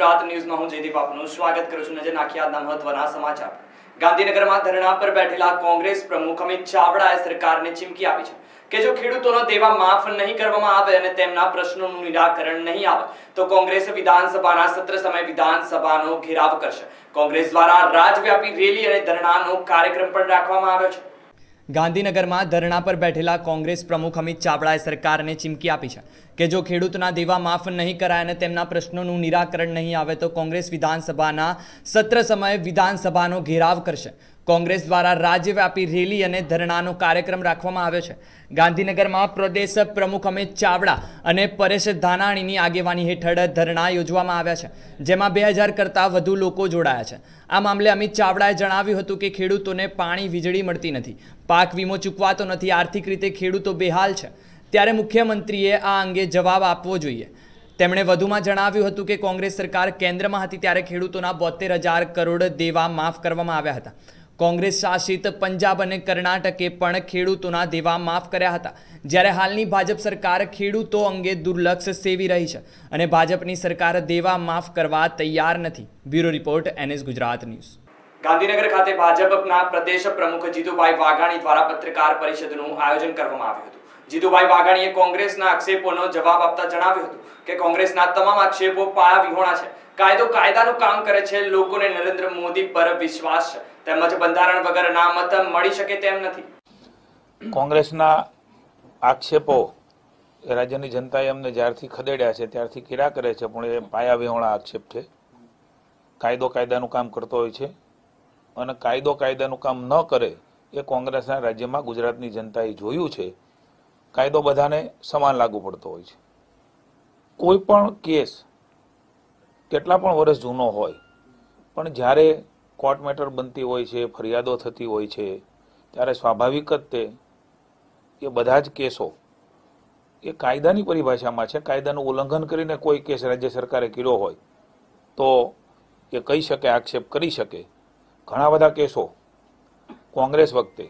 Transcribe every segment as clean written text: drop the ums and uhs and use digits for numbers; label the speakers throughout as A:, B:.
A: Gujarat news में हूं जयदीप आपનું સ્વાગત કરું છું। નજર નાખીએ આજના મહત્વના સમાચાર। ગાંધીનગરમાં ધરણા પર બેઠેલા કોંગ્રેસ પ્રમુખ અમિત ચાવડાએ સરકારને ચીમકી આપી છે કે જો ખેડૂતોનો દેવા માફ નહીં કરવામાં આવે અને તેમના પ્રશ્નોનું નિરાકરણ નહીં આવે તો કોંગ્રેસ વિધાનસભાના સત્ર સમય વિધાનસભાનો ઘેરાવ કરશે। કોંગ્રેસ દ્વારા રાજવ્યાપી રેલી અને ધરણાનો કાર્યક્રમ પણ રાખવામાં આવ્યો છે। ગાંધીનગરમાં ધરણા પર બેઠેલા કોંગ્રેસ પ્રમુખ અમિત ચાવડાએ સરકારને ચીમકી આપી છે કે જો ખેડૂતોના દેવા માફ નહીં કરાય અને તેમના પ્રશ્નોનું નિરાકરણ નહીં આવે તો કોંગ્રેસ વિધાનસભાના સત્ર સમયે વિધાનસભાનો ઘેરાવ કરશે। કોંગ્રેસ દ્વારા રાજ્યવ્યાપી રેલી અને ધરણાનો કાર્યક્રમ રાખવામાં આવ્યો છે। ગાંધીનગરમાં પ્રદેશ પ્રમુખ અમિત ચાવડા અને પરેશ ધાનાણીની આગેવાની હેઠળ ધરણા યોજવામાં આવ્યા છે, જેમાં 2000 કરતાં વધુ લોકો જોડાયા છે। આ મામલે અમિત ચાવડાએ જણાવ્યું હતું કે ખેડૂતોને પાણી વીજળી મળતી નથી, પાક વીમો ચૂકવાતો નથી, આર્થિક રીતે ખેડૂતો બેહાલ છે, ત્યારે મુખ્યમંત્રીએ આ અંગે જવાબ આપવો જોઈએ। તેમણે વધુમાં જણાવ્યું હતું કે કોંગ્રેસ સરકાર કેન્દ્રમાં હતી ત્યારે ખેડૂતોના 72,000 કરોડ દેવા માફ કરવામાં આવ્યા હતા। કોંગ્રેસ શાસિત પંજાબ અને કર્ણાટકે પણ ખેડૂતોના દેવા માફ કર્યા હતા, જ્યારે હાલની ભાજપ સરકાર ખેડૂતો અંગે દુર્લક્ષ સેવી રહી છે અને ભાજપની સરકાર દેવા માફ કરવા તૈયાર નથી। Bureau report NS Gujarat news. Gandhinagar ખાતે ભાજપના પ્રદેશ પ્રમુખ જીતુભાઈ વાઘાણી દ્વારા પત્રકાર પરિષદનું આયોજન કરવામાં આવ્યું હતું। જીતુભાઈ વાઘાણીએ કોંગ્રેસના આક્ષેપોનો જવાબ આપતા જણાવ્યું હતું કે કોંગ્રેસના તમામ આક્ષેપો પાયા વિહોણા છે। કાયદો કાયદાનું કામ કરે છે, લોકોને નરેન્દ્ર મોદી પર વિશ્વાસ છે, તેમજ બંધારણ વગરના મત મળી શકે તેમ નથી।
B: કોંગ્રેસના આક્ષેપો એ રાજ્યની જનતાએ અમને જ્યારથી ખદેડ્યા છે ત્યારથી કર્યા કરે છે, પણ એ પાયા વિહોણા આક્ષેપ છે। કાયદો કાયદાનું કામ કરતો હોય છે અને કાયદો કાયદાનું કામ ન કરે એ કોંગ્રેસના રાજ્યમાં ગુજરાતની જનતાએ જોયું છે। કાયદો બધાને સમાન લાગુ પડતો હોય છે। કોઈ પણ કેસ કેટલા પણ વર્ષ જૂનો હોય પણ જ્યારે કોર્ટ મેટર બનતી હોય છે, ફરિયાદો થતી હોય છે, ત્યારે સ્વાભાવિક જ તે એ બધા જ કેસો એ કાયદાની પરિભાષામાં છે। કાયદાનું ઉલ્લંઘન કરીને કોઈ કેસ રાજ્ય સરકારે કર્યો હોય તો એ કહી શકે, આક્ષેપ કરી શકે। ઘણા બધા કેસો કોંગ્રેસ વખતે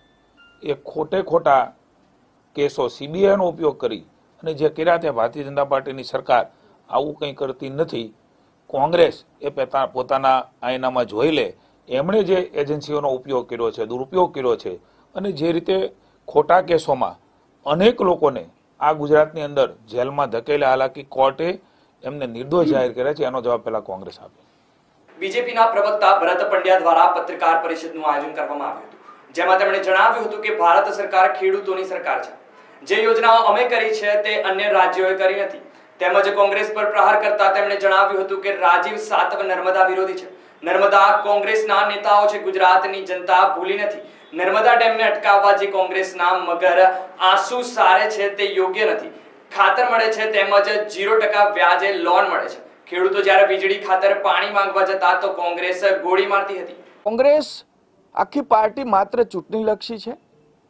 B: એ ખોટા કેસો CBIનો ઉપયોગ કરી અને જે કર્યા તે ભારતીય જનતા પાર્ટીની સરકાર આવું કંઈ કરતી નથી। કોંગ્રેસ એ પોતાના આયનામાં જોઈ લે, એમણે જે એજન્સીઓનો ઉપયોગ કર્યો છે, દુરુપયોગ કર્યો છે અને જે રીતે ખોટા કેસોમાં અનેક લોકોને આ ગુજરાતની અંદર જેલમાં ધકેલા, હાલાકી કોર્ટે એમને નિર્દોષ જાહેર કર્યા છે, એનો જવાબ પહેલા કોંગ્રેસ આપે।
A: બીજેપીના પ્રવક્તા ભરત પંડ્યા દ્વારા પત્રકાર પરિષદનું આયોજન કરવામાં આવ્યું હતું, જેમાં તેમણે જણાવ્યું હતું કે ભારત સરકાર ખેડૂતોની સરકાર છે। જે યોજનાઓ અમે કરી છે તે અન્ય રાજ્યોએ કરી નથી। તેમજ કોંગ્રેસ પર પ્રહાર કરતા તેમણે જણાવ્યું હતું કે રાજીવ સાતવ નર્મદા વિરોધી છે। નર્મદા કોંગ્રેસના નેતાઓ છે, ગુજરાતની જનતા ભૂલી નથી। નર્મદા ડેમને અટકાવવા જે કોંગ્રેસના મગર આંસુ સારે છે તે યોગ્ય નથી। ખાતર મળે છે તેમજ 0% વ્યાજે લોન મળે છે। ખેડૂતો જ્યારે વીજળી ખાતર પાણી માંગવા જતા તો કોંગ્રેસ ગોળી મારતી હતી।
C: કોંગ્રેસ આખી પાર્ટી માત્ર ચૂંટણીલક્ષી છે,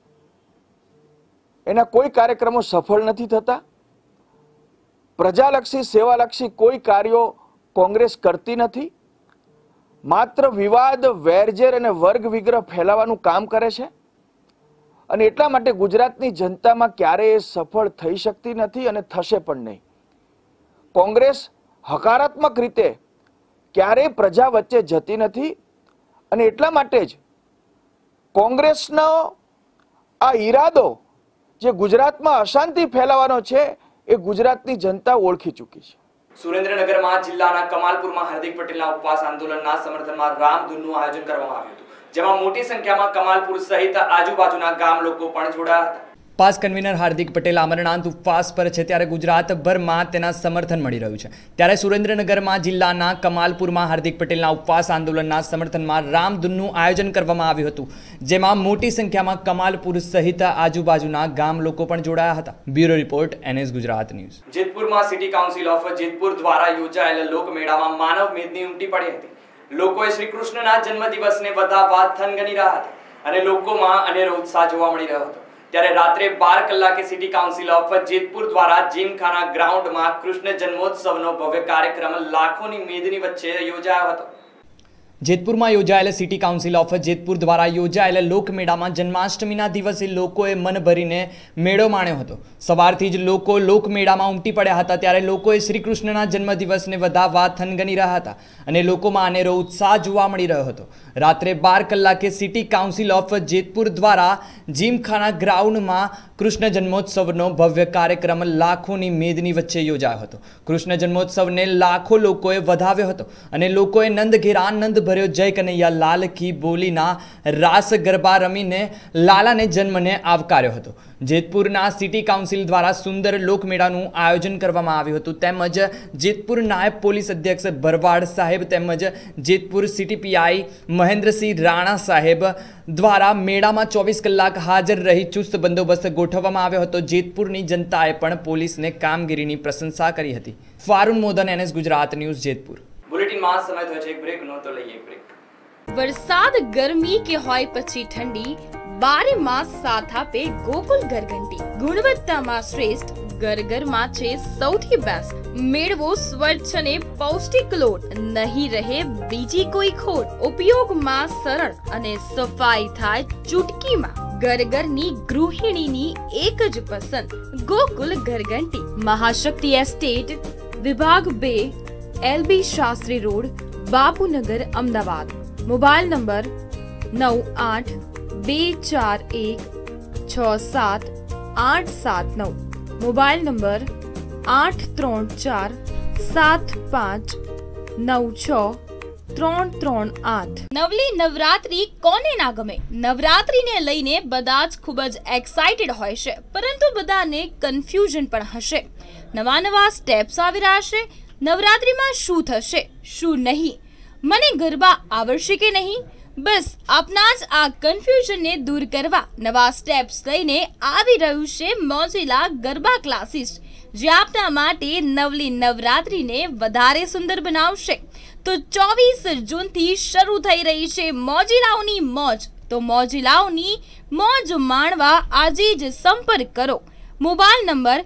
C: એના કોઈ કાર્યક્રમો સફળ નથી થતા। પ્રજાલક્ષી, સેવાલક્ષી કોઈ કાર્યો કોંગ્રેસ કરતી નથી। માત્ર વિવાદ, વેરઝેર અને વર્ગ વિગ્રહ ફેલાવવાનું કામ કરે છે અને એટલા માટે ગુજરાતની જનતામાં ક્યારેય સફળ થઈ શકતી નથી અને થશે પણ નહીં। કોંગ્રેસ હકારાત્મક રીતે ક્યારેય પ્રજા વચ્ચે જતી નથી અને એટલા માટે જ કોંગ્રેસનો આ ઈરાદો જે ગુજરાતમાં અશાંતિ ફેલાવવાનો છે એ ગુજરાતની જનતા ઓળખી ચૂકી છે।
A: સુરેન્દ્રનગરમાં જિલ્લાના કમાલપુરમાં હાર્દિક પટેલના ઉપવાસ આંદોલનના સમર્થનમાં રામધૂનનું આયોજન કરવામાં આવ્યું હતું, જેમાં મોટી સંખ્યામાં કમાલપુર સહિત આજુબાજુના ગામ લોકો પણ જોડાયા હતા। પાસ કન્વીનર હાર્દિક પટેલ અમરનાથ ઉપવાસ પર છે ત્યારે ગુજરાતભરમાં તેના સમર્થન મળી રહ્યું છે, ત્યારે સુરેન્દ્રનગરમાં જિલ્લાના કમાલપુરમાં હાર્દિક પટેલના ઉપવાસ આંદોલનના સમર્થનમાં રામધૂનનું આયોજન કરવામાં આવ્યું હતું, જેમાં મોટી સંખ્યામાં કમાલપુર સહિત આજુબાજુના ગામ લોકો પણ જોડાયા હતા। Bureau report NS Gujarat news. જેતપુરમાં સિટી કાઉન્સિલ ઓફ જેતપુર દ્વારા યોજાયેલ લોકમેળામાં માનવ મેદની ઉમટી પડી હતી। લોકોએ શ્રી કૃષ્ણના જન્મદિવસને વધાવવા થનગની રહ્યા હતા અને લોકોમાં અનેરો ઉત્સાહ જોવા મળી રહ્યો હતો। ત્યારે રાત્રે 12 કલાકે સિટી કાઉન્સિલ ઓફ જેતપુર દ્વારા જીમખાના ગ્રાઉન્ડમાં કૃષ્ણ જન્મોત્સવનો ભવ્ય કાર્યક્રમ લાખોની મેદની વચ્ચે યોજાયો હતો। જેતપુરમાં યોજાયેલા સિટી કાઉન્સિલ ઓફ જેતપુર દ્વારા યોજાયેલા લોકમેળામાં જન્માષ્ટમીના દિવસે લોકોએ મન ભરીને મેળો માણ્યો હતો. સવારથી જ લોકો લોકમેળામાં ઉમટી પડ્યા હતા. ત્યારે લોકોએ શ્રી કૃષ્ણના જન્મદિવસને વધાવવા થનગની રહ્યા હતા અને લોકોમાં અનેરો ઉત્સાહ જોવા મળી રહ્યો હતો. રાત્રે 12 કલાકે સિટી કાઉન્સિલ ઓફ જેતપુર દ્વારા જીમખાના ગ્રાઉન્ડમાં કૃષ્ણ જન્મોત્સવનો ભવ્ય કાર્યક્રમ લાખોની મેદની વચ્ચે યોજાયો હતો. કૃષ્ણ જન્મોત્સવને લાખો લોકોએ વધાવ્યો હતો અને લોકોએ નંદ ઘેરા નંદ ભર્યો જય કનૈયા લાલ કી બોલીના રાસ ગરબા રમીને લાલાને જન્મને આવકાર્યો હતો. જેતપુરના સિટી કાઉન્સિલ દ્વારા સુંદર લોકમેળાનું આયોજન કરવામાં આવ્યું હતું. તેમજ જેતપુર નાયબ પોલીસ અધ્યક્ષ ભરવાડ સાહેબ તેમજ જેતપુર સિટી પીઆઈ મહેન્દ્રસિંહ રાણા સાહેબ દ્વારા મેળામાં 24 કલાક હાજર રહી ચુસ્ત બંદોબસ્ત ગોઠવવામાં આવ્યો હતો. જેતપુરની જનતાએ પણ પોલીસને કામગીરીની પ્રશંસા કરી હતી. Farun Modan, NS Gujarat news, Jetpur.
D: બુલેટિનમાં સમય થયો છે એક બ્રેકનો, તો લઈએ એક બ્રેક.
E: વરસાદ ગરમી કે હોય પછી ઠંડી, 12 માસ સાથ આપે ગોકુલ ગરઘંટી. ગુણવત્તામાં શ્રેષ્ઠ, ગરગરમાં છે સૌથી બેસ્ટ. મેળવો સ્વચ્છ અને પૌષ્ટિક લોટ, નહીં રહે બીજી કોઈ ખોટ. ઉપયોગમાં સરળ અને સફાઈ થાય ચૂટકીમાં. ગરગરની ગૃહિણીની એક જ પસંદ, ગોકુલ ગરઘંટી. મહાશક્તિ એસ્ટેટ, વિભાગ 2, LB Shastri road, Bapunagar, Ahmedabad. Mobile number 9824167879. Mobile number 8347596338. નવલી નવરાત્રી કોને ના ગમે? નવરાત્રીને લઈને બધા જ ખૂબ જ એક્સાઇટેડ હોય છે, પરંતુ બધાને કન્ફ્યુઝન પણ હશે. નવા સ્ટેપ્સ આવી રહ્યા છે. નવરાત્રીમાં શું થશે, શું નહીં? મને ગરબા આવડશે કે નહીં? બસ આપના જ આ કન્ફ્યુઝનને દૂર કરવા નવા સ્ટેપ્સ લઈને આવી રહ્યું છે મોજીલા ગરબા ક્લાસીસ, જે આપના માટે નવલી નવરાત્રીને વધારે સુંદર બનાવશે. તો 24 જૂનથી શરૂ થઈ રહી છે મોજીલાઓની મોજ. તો મોજીલાઓની મોજ માણવા આજે જ સંપર્ક કરો. Mobile number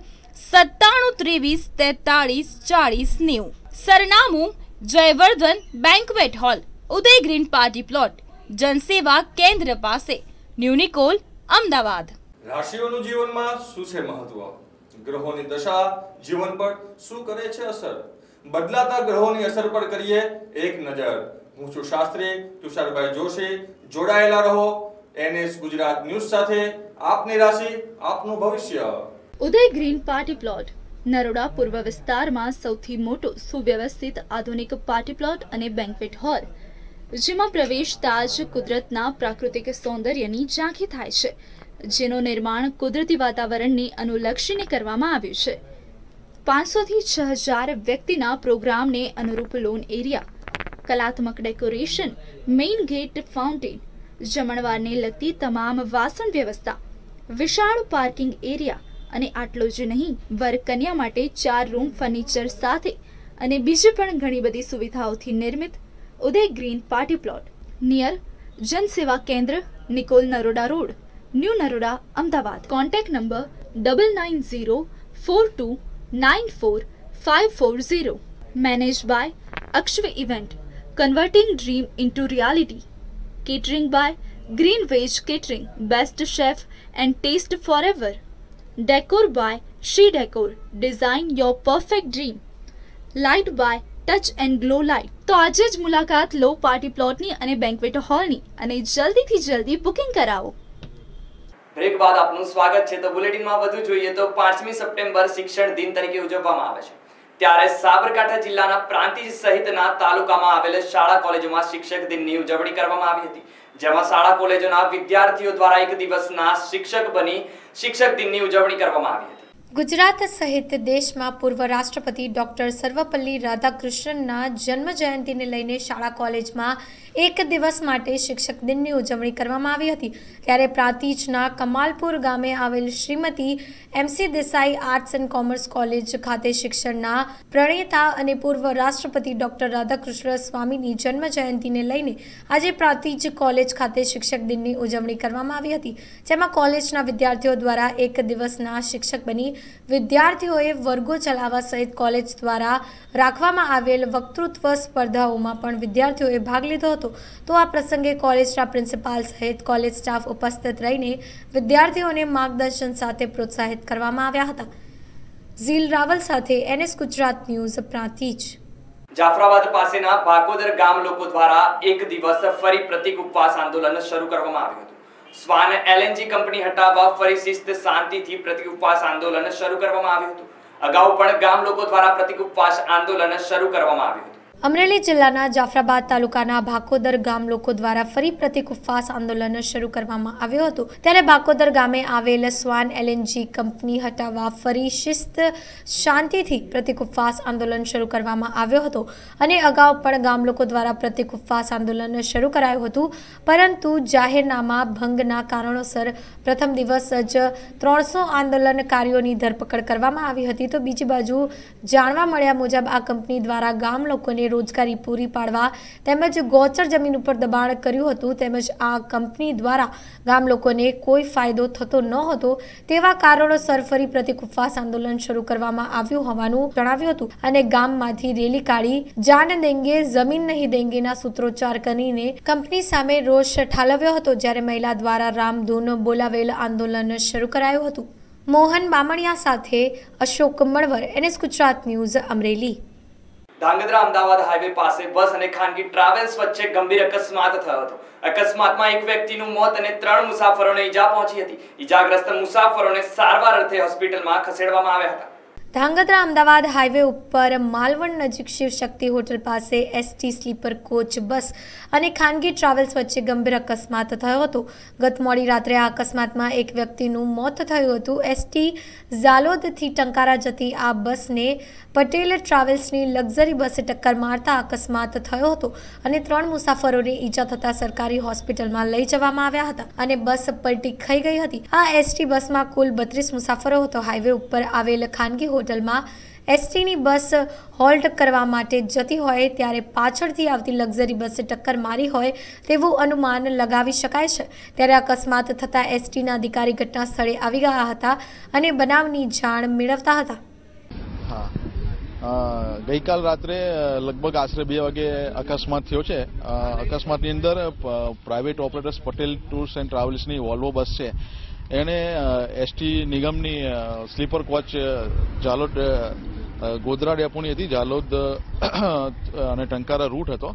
E: 9723434090. સરનામું જયવર્ધન બેન્ક્વેટ હોલ, ઉદય ગ્રીન પાર્ટી પ્લોટ, જનસેવા કેન્દ્ર પાસે, ન્યુનિકોલ, અમદાવાદ.
F: રાશિઓનું જીવનમાં શું છે મહત્વ? ગ્રહોની દશા જીવન પર શું કરે છે અસર? બદલાતા ગ્રહોની અસર પર કરીએ એક નજર. હું છું શાસ્ત્રી તુષારભાઈ જોશી. જોડાયેલા રહો NS ગુજરાત ન્યૂઝ સાથે. આપની રાશિ, આપનું ભવિષ્ય.
E: Uday green party plot Naroda પૂર્વ વિસ્તારમાં સૌથી મોટો સુવ્યવસ્થિત આધુનિક પાર્ટી પ્લોટ અને બેન્ક્વેટ હોલ, જેમાં પ્રવેશતા જ કુદરતના પ્રાકૃતિક સૌંદર્યની ઝાંખી થાય છે, જેનું નિર્માણ કુદરતી વાતાવરણને અનુલક્ષીને કરવામાં આવ્યું છે. 500 થી 6000 વ્યક્તિના પ્રોગ્રામને અનુરૂપ લોન એરિયા, કલાત્મક ડેકોરેશન, મેઇન ગેટ, ફાઉન્ટેન, જમણવારને લગતી તમામ વાસણ વ્યવસ્થા, વિશાળ પાર્કિંગ એરિયા અને આટલું જ નહીં, વર કન્યા માટે 4 રૂમ ફર્નિચર સાથે અને બીજી પણ ઘણી બધી સુવિધાઓથી નિર્મિત Uday green party plot near જનસેવા કેન્દ્ર, Nikol, Naroda road, new Naroda, Ahmedabad. Contact number 9904294540. Manage by Akshav event, converting dream into reality. Catering by green veg catering, best chef and taste for ever. Decor by She Decor, design your perfect dream. Light by Touch and Glow Light. તો આજે જ મુલાકાત લો party પ્લોટની અને banquet હોલની અને જલ્દીથી જલ્દી booking કરાવો.
D: બ્રેક બાદ આપનું સ્વાગત છે. તો બુલેટિનમાં વધુ જોઈએ તો 5મી સપ્ટેમ્બર શિક્ષણ દિન તરીકે ઉજવવામાં આવે છે. ત્યારે સાબરકાંઠા જિલ્લાના પ્રાંતિજ સહિતના તાલુકામાં આવેલ શાળા કોલેજોમાં શિક્ષક દિનની ઉજવણી કરવામાં આવી હતી, જેમાં શાળા કોલેજોના વિદ્યાર્થીઓ દ્વારા એક દિવસના શિક્ષક બની શિક્ષક દિનની ઉજવણી કરવામાં આવી હતી.
G: ગુજરાત સહિત દેશમાં પૂર્વ રાષ્ટ્રપતિ ડોક્ટર સર્વપલ્લી રાધાકૃષ્ણનના જન્મ જયંતિને લઈને શાળા કોલેજમાં એક દિવસ માટે શિક્ષક દિનની ઉજવણી કરવામાં આવી હતી. ત્યારે પ્રાંતિજના કમાલપુર ગામે આવેલ Shrimati MC Desai arts and commerce college ખાતે શિક્ષણના પ્રણેતા અને પૂર્વ રાષ્ટ્રપતિ ડોક્ટર રાધાકૃષ્ણ સ્વામીની જન્મ જયંતિને લઈને આજે પ્રાંતિજ કોલેજ ખાતે શિક્ષક દિનની ઉજવણી કરવામાં આવી હતી, જેમાં કોલેજના વિદ્યાર્થીઓ દ્વારા એક દિવસના શિક્ષક બની વિદ્યાર્થીઓએ વર્ગો ચલાવવા સહિત કોલેજ દ્વારા રાખવામાં આવેલ વક્તૃત્વ સ્પર્ધાઓમાં પણ વિદ્યાર્થીઓએ ભાગ લીધો હતો. તો આ પ્રસંગે કોલેજના પ્રિન્સિપાલ સહિત કોલેજ સ્ટાફ ઉપસ્થિત રહીને વિદ્યાર્થીઓને માર્ગદર્શન સાથે પ્રોત્સાહિત કરવામાં આવ્યા હતા. ઝીલ રાવલ સાથે NS ગુજરાત ન્યૂઝ, પ્રાંતિજ.
A: જાફરાબાદ પાસેના ભાકોદર ગામ લોકો દ્વારા એક દિવસ ફરી પ્રતિક ઉપવાસ આંદોલન શરૂ કરવામાં આવ્યું હતું. સ્વાન LNG કંપની હટાવવા ફરી શિસ્ત શાંતિથી પ્રતિક ઉપવાસ આંદોલન શરૂ કરવામાં આવ્યું હતું. અગાઉ પણ ગામ લોકો દ્વારા પ્રતિક ઉપવાસ આંદોલન શરૂ કરવામાં આવ્યું હતું.
G: અમરેલી જિલ્લાના જાફરાબાદ તાલુકાના ભાકોદર ગામ લોકો દ્વારા ફરી પ્રતિક ઉપવાસ આંદોલન શરૂ કરવામાં આવ્યું હતું. ત્યારે ભાકોદર ગામે આવેલ સ્વાન LNG કંપની હટાવવા ફરી શિસ્ત શાંતિથી પ્રતિક ઉપવાસ આંદોલન શરૂ કરવામાં આવ્યો હતો. અને અગાઉ પણ ગામ લોકો દ્વારા પ્રતિક ઉપવાસ આંદોલન શરૂ કરાયું હતું, પરંતુ જાહેરનામા ભંગના કારણોસર પ્રથમ દિવસ જ 300 આંદોલનકારીઓની ધરપકડ કરવામાં આવી હતી. તો બીજી બાજુ જાણવા મળ્યા મુજબ આ કંપની દ્વારા ગામ લોકોને રોજગારી પૂરી પાડવા તેમજ ગોચર જમીન ઉપર દબાણ કર્યું હતું, તેમજ આ કંપની દ્વારા ગામ લોકોને કોઈ ફાયદો થતો ન હતો તેવા કારણોસર ફરી પ્રતિક ઉપવાસ આંદોલન શરૂ કરવામાં આવ્યું હોવાનું જણાવ્યું હતું. અને ગામમાંથી રેલી કાઢી જાન દેંગે જમીન નહીં દેંગેના સૂત્રોચ્ચાર કરીને કંપની સામે રોષ ઠાલવ્યો હતો. જ્યારે મહિલા દ્વારા રામધૂન બોલાવેલ આંદોલન શરૂ કરાયું હતું. મોહન બામણિયા સાથે Ashok Manvar, NS Gujarat news, Amreli.
A: Dhrangadhra Ahmedabad highway પાસે બસ અને ખાનગી ટ્રાવેલ્સ વચ્ચે ગંભીર અકસ્માત થયો હતો. અકસ્માતમાં એક વ્યક્તિનું મોત અને 3 મુસાફરોને ઈજા પહોંચી હતી. ઈજાગ્રસ્ત મુસાફરોને સારવાર અર્થે હોસ્પિટલમાં ખસેડવામાં આવ્યા હતા.
G: ધાંગધ્રા અમદાવાદ હાઈવે ઉપર માલવણ નજીક શિવશક્તિ હોટલ પાસે ST સ્લીપર કોચ બસ અને ખાનગી ટ્રાવેલ્સ વચ્ચે ગંભીર અકસ્માત થયો હતો. ગત મોડી રાત્રે આ અકસ્માતમાં એક વ્યક્તિનું મોત થયું હતું. ST ઝાલોદથી ટંકારા જતી આ બસને પટેલ ટ્રાવેલ્સની લક્ઝરી બસે ટક્કર મારતા અકસ્માત થયો હતો અને 3 મુસાફરોને ઈજા થતા સરકારી હોસ્પિટલમાં લઈ જવામાં આવ્યા હતા અને બસ પલટી ખાઈ ગઈ હતી. આ ST બસમાં કુલ 32 મુસાફરો હતો. હાઈવે ઉપર આવેલ ખાનગી હોટલમાં STની બસ હોલ્ટ કરવા માટે જતી હોય ત્યારે પાછળથી આવતી લક્ઝરી બસે ટક્કર મારી હોય તેવું અનુમાન લગાવી શકાય છે. ત્યારે અકસ્માત થતાં STના અધિકારી ઘટના સ્થળે આવી ગયા હતા અને બનાવની જાણ મેળવતા હતા.
H: ગઈકાલ રાત્રે લગભગ આશરે 2 વાગે અકસ્માત થયો છે. અકસ્માતની અંદર private operators Patel tours and ટ્રાવેલ્સની વોલ્વો બસ છે, એણે ST નિગમની સ્લીપર કોચ ઝાલોદ ગોધરા ડેપોની હતી. ઝાલોદ અને ટંકારા રૂટ હતો.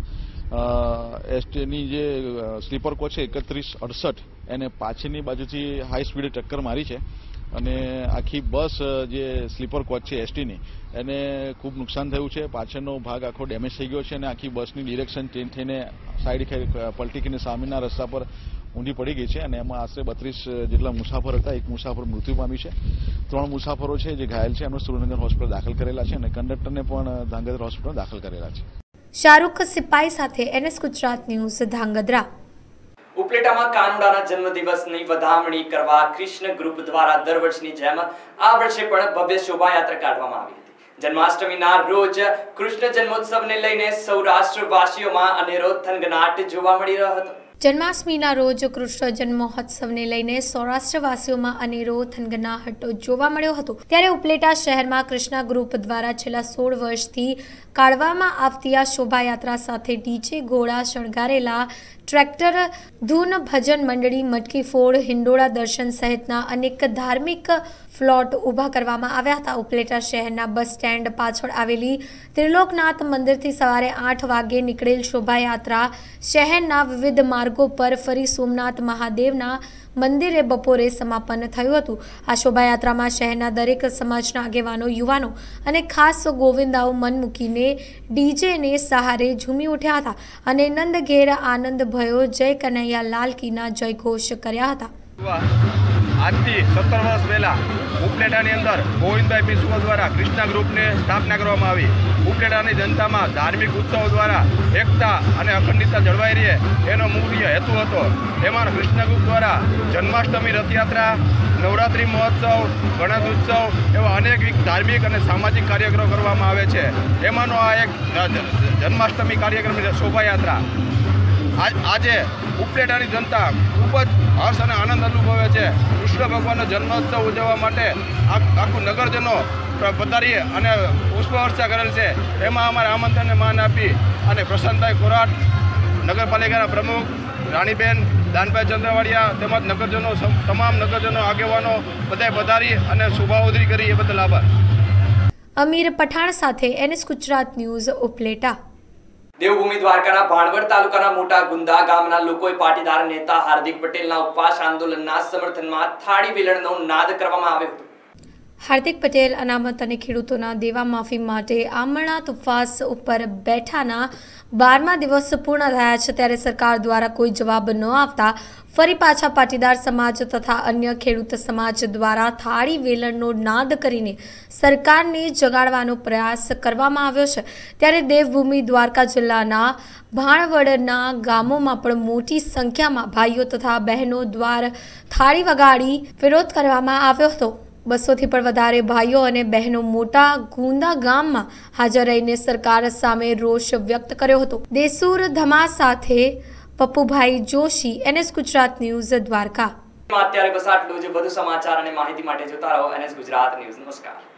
H: STની જે સ્લીપર કોચ છે 3168 એને પાછળની બાજુથી હાઈ સ્પીડે ટક્કર મારી છે અને આખી બસ જે સ્લીપર કોચ છે STની એને ખૂબ નુકસાન થયું છે. પાછળનો ભાગ આખો ડેમેજ થઈ ગયો છે અને આખી બસની ડિરેક્શન ચેન્જ થઈને સાઈડ પલટી કરીને સામેના રસ્તા પર ઊંધી પડી ગઈ છે અને એમાં આશરે 32 જેટલા મુસાફર હતા. એક મુસાફર મૃત્યુ પામી છે. 3 મુસાફરો છે જે ઘાયલ છે એમને સુરેન્દ્રનગર હોસ્પિટલ દાખલ કરેલા છે અને કંડક્ટરને પણ ધાંગધ્રા હોસ્પિટલ દાખલ કરેલા છે.
G: શાહરૂખ સિપાઈ સાથે NS ગુજરાત ન્યૂઝ, ધાંગધ્રા.
A: ઉપલેટામાં કાનુડાના જન્મદિવસની વધામણી કરવા કૃષ્ણ ગ્રુપ દ્વારા દર વર્ષની જેમ આ વર્ષે પણ ભવ્ય શોભાયાત્રા કાઢવામાં આવી હતી. જન્માષ્ટમીના રોજ કૃષ્ણ જન્મોત્સવને લઈને સૌરાષ્ટ્રવાસીઓમાં અનેરો થનગનાટ જોવા મળી રહ્યો હતો.
G: જન્માષ્ટમીના રોજ કૃષ્ણ જન્મોત્સવને લઈને સૌરાષ્ટ્રવાસીઓમાં અનેરો થનગનાટ જોવા મળ્યો હતો. ત્યારે ઉપલેટા શહેરમાં કૃષ્ણ ગ્રુપ દ્વારા છેલ્લા 16 વર્ષથી કાઢવામાં આવતી આ શોભાયાત્રા સાથે ડીજે, ઘોડા શણગારેલા ટ્રેક્ટર, ધૂન ભજન મંડળી, મટકી ફોડ, હિંડોળા દર્શન સહિતના અનેક ધાર્મિક ફ્લોટ ઊભા કરવામાં આવ્યા હતા. ઉપલેટા શહેરના બસ સ્ટેન્ડ પાછળ આવેલી ત્રિલોકનાથ મંદિરથી સવારે 8 વાગે નીકળેલ શોભાયાત્રા શહેરના વિવિધ માર્ગો પર ફરી સોમનાથ મહાદેવના મંદિરે બપોરે સમાપન થયું હતું. આ શોભાયાત્રામાં શહેરના દરેક સમાજના આગેવાનો, યુવાનો અને ખાસ ગોવિંદાઓ મન મૂકીને ડીજેને સહારે ઝૂમી ઉઠ્યા હતા અને નંદ ઘેર આનંદ ભયો, જય કનૈયા લાલ કીના જયઘોષ કર્યા હતા.
I: આજથી 17 વર્ષ પહેલા ઉપલેટાની અંદર ગોવિંદભાઈ બિસ્વા દ્વારા કૃષ્ણ ગ્રુપને સ્થાપના કરવામાં આવી. ઉપલેટાની જનતામાં ધાર્મિક ઉત્સવો દ્વારા એકતા અને અખંડિતતા જળવાઈ રહે એનો મુખ્ય હેતુ હતો. એમાં કૃષ્ણ ગ્રુપ દ્વારા જન્માષ્ટમી, રથયાત્રા, નવરાત્રિ મહોત્સવ, ગણેશ ઉત્સવ એવા અનેક ધાર્મિક અને સામાજિક કાર્યક્રમો કરવામાં આવે છે. એમાંનો આ એક જન્માષ્ટમી કાર્યક્રમ શોભાયાત્રા આજે ઉપલેટાની જનતા ખૂબ જ હર્ષ અને આનંદ અનુભવે છે. કૃષ્ણ ભગવાનનો જન્મોત્સવ ઉજવવા માટે આખું નગરજનો પધારી અને પુષ્પવર્ષા કરેલ છે. એમાં અમારા આમંત્રણને માન આપી અને પ્રશાંતભાઈ કોરાટ, નગરપાલિકાના પ્રમુખ રાણીબેન, દાનભાઈ ચંદ્રવાડિયા તેમજ નગરજનો, તમામ નગરજનો, આગેવાનો બધાએ પધારી અને શુભાવધરી કરી. એ બદલ આભાર.
G: અમીર પઠાણ સાથે NS ગુજરાત ન્યૂઝ, ઉપલેટા.
A: દેવભૂમિ દ્વારકાના ભાણવડ તાલુકાના મોટા ગુંદા ગામના લોકોએ પાટીદાર નેતા હાર્દિક પટેલના ઉપવાસ આંદોલનના સમર્થનમાં થાળી વેલણનો નાદ કરવામાં આવ્યો હતો.
G: હાર્દિક પટેલ અનામત અને ખેડૂતોના દેવા માફી માટે આમરણાથ ઉપવાસ ઉપર બેઠાના 12મા દિવસ પૂર્ણ થયા છે. ત્યારે સરકાર દ્વારા કોઈ જવાબ ન આવતા ફરી પાછા પાટીદાર સમાજ તથા અન્ય ખેડૂત સમાજ દ્વારા થાળી વેલણનો નાદ કરીને સરકારને જગાડવાનો પ્રયાસ કરવામાં આવ્યો છે. ત્યારે દેવભૂમિ દ્વારકા જિલ્લાના ભાણવડના ગામોમાં પણ મોટી સંખ્યામાં ભાઈઓ તથા બહેનો દ્વારા થાળી વગાડી વિરોધ કરવામાં આવ્યો હતો. 200થી પણ વધારે ભાઈઓ અને બહેનો મોટા ગુંદા ગામમાં હાજર રહીને સરકાર સામે રોષ વ્યક્ત કર્યો હતો. દેસુર ધમા સાથે પપ્પુભાઈ જોશી, NS ગુજરાત ન્યૂઝ, દ્વારકા.
A: અત્યારે બસ આટલું જ. વધુ સમાચાર અને માહિતી માટે જોતા રહો NS ગુજરાત ન્યૂઝ. નમસ્કાર.